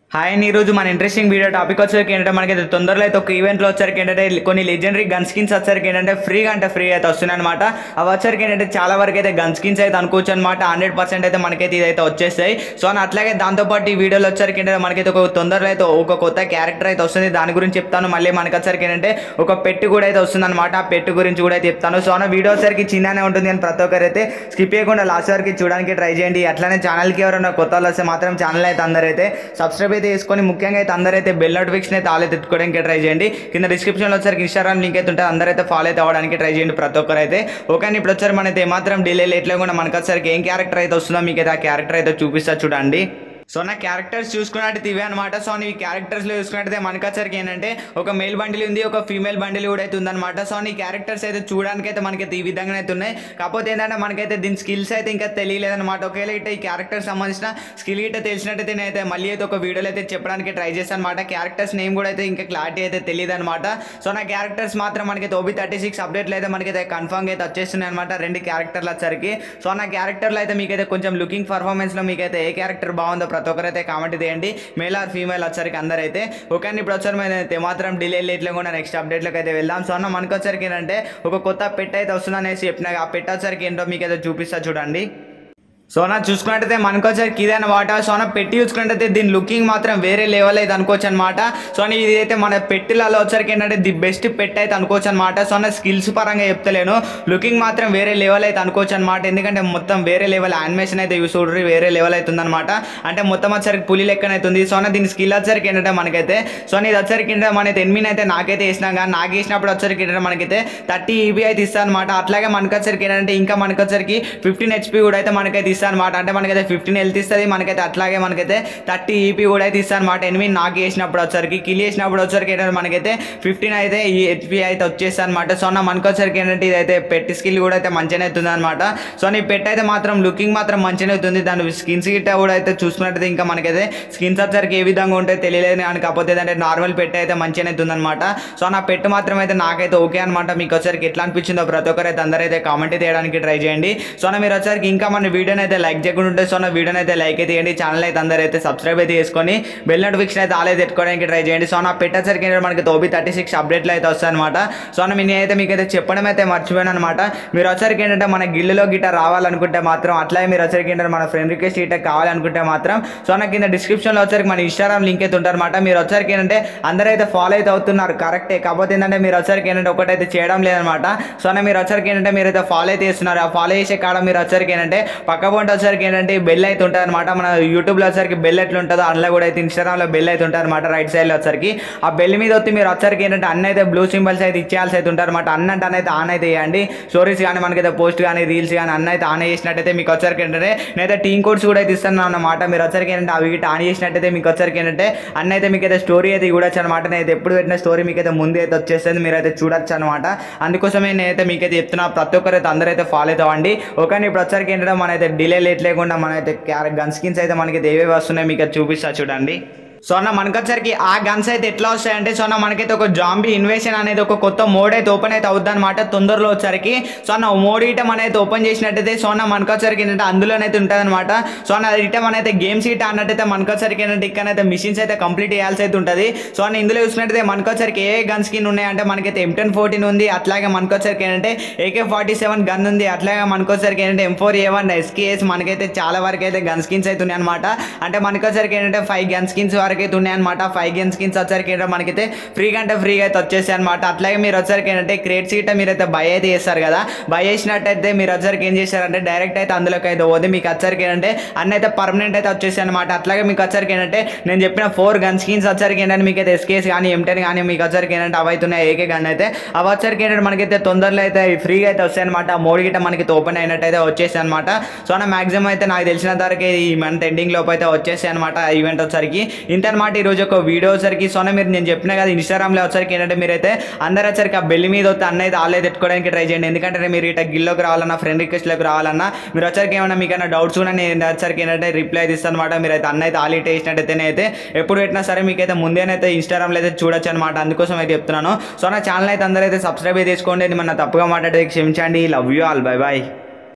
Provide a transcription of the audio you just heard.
Hi అండి, ఈరోజు మన ఇంట్రెస్టింగ్ వీడియో టాపిక్ వచ్చరికి ఏంటంటే మనకైతే తొందరలో అయితే ఒక ఈవెంట్లో వచ్చరికి ఏంటంటే కొన్ని లెజెండరీ గన్ స్కిన్స్ వచ్చరికి ఏంటంటే ఫ్రీగా అయితే వస్తున్నాయి అనమాట. అవి వచ్చరికి ఏంటంటే చాలా వరకు అయితే గన్ స్కిన్స్ అయితే అనుకోవచ్చు అనమాట. 100% అయితే మనకైతే ఇదైతే వచ్చేస్తాయి. సో అట్లాగే దాంతోపాటు ఈ వీడియోలో వచ్చరికి ఏంటంటే మనకైతే ఒక తొందరలో అయితే ఒక కొత్త క్యారెక్టర్ అయితే వస్తుంది. దాని గురించి చెప్తాను. మళ్ళీ మనకి వచ్చరికి ఏంటంటే ఒక పెట్టి కూడా అయితే వస్తుంది అనమాట. ఆ పెట్టి గురించి కూడా అయితే చెప్తాను. సో వీడియో వచ్చరికి చిన్ననే ఉంటుంది కానీ ప్రతి ఒక్కరు అయితే స్కిప్ చేయకుండా లాస్ట్ వరకు చూడడానికి ట్రై చేయండి. అట్లానే ఛానల్కి ఎవరైనా కొత్త వాళ్ళు వస్తే మాత్రం ఛానల్ అయితే అందరైతే సబ్స్క్రైబ్ అయితే చేసుకొని ముఖ్యంగా అయితే అందరైతే బెల్ నోటిఫికేషన్ అయితే ఆల్ అయితే ఎత్తుకోవడానికి ట్రై చేయండి. కింద డిస్క్రిప్షన్లో వచ్చరికి ఇన్స్టాగ్రామ్ లింక్ అయితే ఉంటుంది. అందరైతే ఫాలో అయితే అవ్వడానికి ట్రై చేయండి ప్రతి ఒక్కరు అయితే. ఓకే, ఇప్పుడు వచ్చారు మనైతే ఏమాత్రం డిలే లేట్లేకుండా మనకు వచ్చరికి ఏం క్యారెక్టర్ అయితే వస్తుందో మీకు అయితే ఆ క్యారెక్టర్ అయితే చూపిస్తా చూడండి. సో నా క్యారెక్టర్స్ చూసుకున్నట్టు ఇవే అనమాట. సో ఈ క్యారెక్టర్స్లో చూసుకున్నట్టయితే మనకు వచ్చరికి ఏంటంటే ఒక మేల్ బండిల్ ఉంది, ఒక ఫీమేల్ బండిల్ కూడా అయితే ఉందన్నమాట. సో ఈ క్యారెక్టర్స్ అయితే చూడడానికి అయితే మనకైతే ఈ విధంగా అయితే ఉన్నాయి. కాకపోతే ఏంటంటే మనకైతే దీని స్కిల్స్ అయితే ఇంకా తెలియలేదన్నమాట. ఒకవేళ ఇట్లా ఈ క్యారెక్టర్ సంబంధించిన స్కిల్ ఇట్లా తెలిసినట్టయితే నేనైతే మళ్ళీ అయితే ఒక వీడియోలో అయితే చెప్పడానికి ట్రై చేస్తాను అనమాట. క్యారెక్టర్స్ నేమ్ కూడా అయితే ఇంకా క్లారిటీ అయితే తెలియదు అనమాట. సో నా క్యారెక్టర్స్ మాత్రం మనకైతే OB36 అప్డేట్లు అయితే మనకైతే కన్ఫర్మ్గా అయితే వచ్చేస్తున్నాయి అనమాట. 2 క్యారెక్టర్లు వచ్చరికి. సో నా క్యారెక్టర్లో అయితే మీకైతే కొంచెం లుకింగ్ పర్ఫార్మెన్స్లో మీకైతే ఏ క్యారెక్టర్ బాగుందో ప్రతి ఒక్కరైతే కామెంట్ చేయండి. మేల్ ఆర్ ఫీమేల్ వచ్చరికి అందరైతే. ఓకే, ఇప్పుడు వచ్చారు మేము అయితే మాత్రం డిలే లేట్లే కూడా నెక్స్ట్ అప్డేట్లోకి అయితే వెళ్దాం. సో మనకు వచ్చరికి ఏంటంటే ఒక కొత్త పెట్ అయితే వస్తుందనేసి చెప్పినా. ఆ పెట్ వచ్చరికి ఏంటో మీకు అయితే చూపిస్తా చూడండి. సో చూసుకున్నట్టయితే మనకు వచ్చరికి ఇదే అనమాట. సో పెట్టి చూసుకున్నట్టయితే దీని లుకింగ్ మాత్రం వేరే లెవెల్ అయితే అనుకోవచ్చు అనమాట. సో ఇది అయితే మన పెట్టిలలో వచ్చరికి ఏంటంటే ది బెస్ట్ పెట్ అయితే అనుకోవచ్చు అనమాట. సో స్కిల్స్ పరంగా చెప్తలేను, లుకింగ్ మాత్రం వేరే లెవెల్ అయితే అనుకోవచ్చు అనమాట. ఎందుకంటే మొత్తం వేరే లెవెల్ యానిమేషన్ అయితే యూస్ చూడరు, వేరే లెవెల్ అవుతుంది అనమాట. అంటే మొత్తం వచ్చరికి పులి లెక్కన అవుతుంది. సో దీని స్కిల్ వచ్చరికి ఏంటంటే మనకైతే ఇది వచ్చరికి ఏంటంటే మనైతే ఎనిమిది అయితే నాకైతే వేసినాం కానీ నాకు వేసినప్పుడు వచ్చరికి ఏంటంటే మనకైతే 30 EB అయితే ఇస్తాను అనమాట. అట్లాగే మనకు వచ్చరికి ఏంటంటే ఇంకా మనకు వచ్చరికి 15 HP కూడా అయితే మనకైతే అనమాట. అంటే మనకైతే 15 హెల్త్ ఇస్తుంది మనకైతే. అట్లాగే మనకైతే 30 EP కూడా అయితే ఇస్తుంది అనమాట. ఎనిమిది నాకు వేసినప్పుడు వచ్చరికి కిల్ చేసినప్పుడు వచ్చరికి ఏంటంటే మనకైతే 15 అయితే ఈ HP అయితే వచ్చేస్తుంది అనమాట. సో మనకు వచ్చరికి ఏంటంటే ఇదైతే పెట్టి స్కిల్ కూడా అయితే మంచిగానే అవుతుంది అనమాట. సో ఈ పెట్ అయితే మాత్రం లుకింగ్ మాత్రం మంచిగానే అవుతుంది. దాని స్కిన్స్ గిట్ట కూడా అయితే చూసుకున్నట్టయితే ఇంకా మనకైతే స్కిన్స్ వచ్చరికి ఏ విధంగా ఉంటాయి తెలియలేదు అని. కాకపోతే అంటే నార్మల్ పెట్ అయితే మంచిగానే అవుతుంది అనమాట. సో నా పెట్ మాత్రం అయితే నాకైతే ఓకే అనమాట. మీకు వచ్చరికి ఎట్లా అనిపించిందో ప్రతి ఒక్కరు అయితే అందరైతే కామెంట్ చేయడానికి ట్రై చేయండి. సో మీరు వచ్చరికి ఇంకా మన వీడియోని అయితే లైక్ చేయకుండా ఉంటే సో నా వీడియోని అయితే లైక్ అయితే చేయండి. ఛానల్ అయితే అందరూ అయితే సబ్స్క్రైబ్ అయితే చేసుకొని బెల్ నోటిఫికేషన్ అయితే ఆల్ అయితే పెట్టుకోవడానికి ట్రై చేయండి. సో నా పెట్టేసరికి మనకి OB36 అప్డేట్లు అయితే వస్తాయి అనమాట. సో నేనైతే మీకు అయితే చెప్పడం అయితే మర్చిపోయాను అనమాట. మీరు వచ్చరికి ఏంటంటే మన గిల్లులో గిట్ట రావాలనుకుంటే మాత్రం, అట్లాగే మీరు వచ్చరికి ఏంటంటే మన ఫ్రెండ్ రిక్వెస్ట్ గిట్ట కావాలనుకుంటే మాత్రం సో నాకు కింద డిస్క్రిప్షన్లో వచ్చరికి మన ఇన్స్టాగ్రామ్ లింక్ అయితే ఉంటారనమాట. మీరు వచ్చరికి ఏంటంటే అందరూ అయితే ఫాలో అయితే అవుతున్నారు కరెక్టే. కాకపోతే ఏంటంటే మీరు వచ్చరికి ఏంటంటే ఒకటైతే చేయడం లేదనమాట. సో మీరు వచ్చరికి ఏంటంటే మీరు అయితే ఫాలో అయితే చేస్తున్నారు. ఆ ఫాలో చేసే కాడ మీరు వచ్చరికి ఏంటంటే పక్క పొంటి వచ్చరికి ఏంటంటే బెల్ అయితే ఉంటుంది అనమాట. మన యూట్యూబ్లో వచ్చరికి బెల్ ఎట్లా ఉంటుందో అందులో కూడా అయితే ఇన్స్టాగ్రామ్లో బెల్ అయితే ఉంటుంది అనమాట. రైట్ సైడ్లో వచ్చరికి ఆ బెల్ మీద వచ్చి మీరు వచ్చరికి ఏంటంటే అన్న అయితే బ్లూ సింబల్స్ అయితే ఇచ్చేయాల్సి అయితే ఉంటారు అనమాట. అన్నంటే అయితే ఆన్ అయితే చేయండి. స్టోరీస్ కానీ మనకైతే పోస్ట్ కానీ రీల్స్ కానీ అన్న అయితే ఆన్ చేసినట్టయితే మీకు వచ్చరికి ఏంటంటే నేనైతే టీమ్ కోడ్స్ కూడా అయితే ఇస్తాను అనమాట. మీరు వచ్చరికి ఏంటంటే అవి గిట్ట ఆన్ చేసినట్టయితే మీకు వచ్చరికి ఏంటంటే అన్న అయితే మీకు అయితే స్టోరీ అయితే చూడొచ్చు అనమాట. నేనైతే ఎప్పుడు పెట్టిన స్టోరీ మీకు అయితే ముందు అయితే వచ్చేస్తుంది, మీరు అయితే చూడొచ్చు అనమాట. అందుకోసమే నేనైతే మీకైతే చెప్తున్నా ప్రతి ఒక్కరైతే అందరూ అయితే ఫాలో అయితే అవ్వండి. ఓకే, ఇప్పుడు వచ్చరికి ఏంటంటే మనైతే డిలే లేట్ లేకుండా మనైతే గన్ స్కిన్స్ అయితే మనకి ఏవేవి వస్తున్నాయి మీకు చూపిస్తా చూడండి. సో మనకు వచ్చరికి ఆ గన్స్ అయితే ఎట్లా వస్తాయంటే సో మనకైతే ఒక జాంబీ ఇన్వేషన్ అనేది ఒక కొత్త మోడ్ అయితే ఓపెన్ అయితే అవుద్ది అనమాట తొందరలో వచ్చరికి. సో మోడ్ ఇటమ్ అనేది ఓపెన్ చేసినట్టయితే సో మనకు వచ్చరికి ఏంటంటే అందులోనైతే ఉంటుంది అనమాట. సో ఇటమ్ అనేది గేమ్స్ ఇట అన్నట్టయితే మనకు వచ్చరికి ఏంటంటే ఇక్కడైతే మిషన్స్ అయితే కంప్లీట్ చేయాల్సి అయితే ఉంటుంది. సో ఇందులో చూసినట్టయితే మనకు వచ్చరికి ఏ గన్ స్కిన్ ఉన్నాయంటే మనకైతే M1014 ఉంది. అట్లాగే మనకు వచ్చరికి ఏంటంటే AK-47 గన్ ఉంది. అట్లాగే మనకు వచ్చరికి ఏంటంటే M4A1 SKS మనకైతే చాలా వరకు అయితే గన్ స్కిన్స్ అయితే ఉన్నాయి అనమాట. అంటే మనకు వచ్చరికి ఏంటంటే 5 గన్ స్కిన్స్ అయితే ఉన్నాయన్నమాట. 5 గన్ స్కిన్స్ వచ్చరికి ఏంటంటే మనకైతే ఫ్రీగా అయితే వచ్చేసాయి అనమాట. అట్లాగే మీరు వచ్చరికి ఏంటంటే క్రేట్ సీట్ మీరైతే బై అయితే చేస్తారు కదా, బై చేసినట్టయితే మీరు వచ్చరికి ఏం చేశారంటే డైరెక్ట్ అయితే అందులోకి అయితే పోతే మీకు వచ్చరికి ఏంటంటే అన్న అయితే పర్మనెంట్ అయితే వచ్చేసాయి అనమాట. అట్లాగే మీకు వచ్చరికి ఏంటంటే నేను చెప్పిన 4 గన్ స్కిన్స్ వచ్చరికి ఏంటంటే మీకు అయితే SKS కానీ M10 కానీ మీకు వచ్చరికి ఏంటంటే అవి అవుతున్నాయి. AK గన్ అయితే అవి వచ్చరికి ఏంటంటే మనకైతే తొందరలో అయితే ఫ్రీగా అయితే వస్తాయి అనమాట. ఆ మోడ్ గిట్ట మనకి ఓపెన్ అయినట్టయితే వచ్చేసాయి అనమాట. సో మాక్సిమం అయితే నాకు తెలిసిన వరకు ఈ మంత్ ఎండింగ్ లోపు అయితే వచ్చేసాయి అనమాట ఈవెంట్ వచ్చరికి. ఇంతనమాట ఈరోజు ఒక వీడియో వచ్చరికి. సో మీరు నేను చెప్పిన కదా ఇన్స్టాగ్రామ్లో వచ్చరికి ఏంటంటే మీరైతే అందరూ వచ్చరికి ఆ బెల్ మీద వస్తే అన్న అయితే ఆల్ అయితే పెట్టుకోవడానికి ట్రై చేయండి. ఎందుకంటే మీరు ఇట్లా గిల్లోకి రావాలన్నా ఫ్రెండ్ రిక్వెస్ట్లోకి రావాలన్నా మీరు వచ్చరికి ఏమన్నా మీకైనా డౌట్స్ కూడా నేను వచ్చరికి ఏంటంటే రిప్లై ఇస్తాను అనమాట. మీరు అయితే అన్న అయితే ఆల్ ఇట్ వేసినట్టయితేనే అయితే ఎప్పుడు పెట్టినా సరే మీకైతే ముందేనైతే ఇన్స్టాగ్రామ్లో అయితే చూడొచ్చు అనమాట. అందుకోసం అయితే చెప్తున్నాను. సో నా ఛానల్ అయితే అందరూ అయితే సబ్స్క్రైబ్ చేసుకోండి. మన తప్పుగా మాట్లాడితే క్షమించండి. Love you all, bye bye.